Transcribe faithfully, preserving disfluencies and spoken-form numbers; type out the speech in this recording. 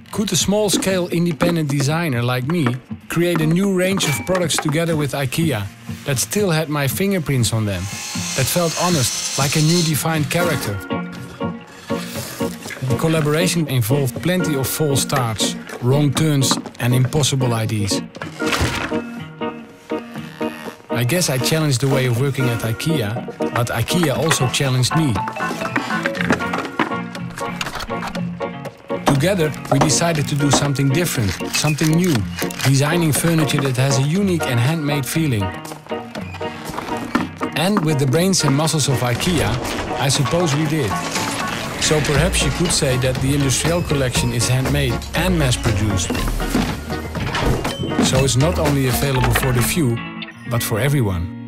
Could a small-scale independent designer like me create a new range of products together with IKEA that still had my fingerprints on them, that felt honest, like a new defined character? The collaboration involved plenty of false starts, wrong turns and impossible ideas. I guess I challenged the way of working at IKEA, but IKEA also challenged me. Together, we decided to do something different, something new, designing furniture that has a unique and handmade feeling. And with the brains and muscles of IKEA, I suppose we did. So perhaps you could say that the Industriel collection is handmade and mass-produced. So it's not only available for the few, but for everyone.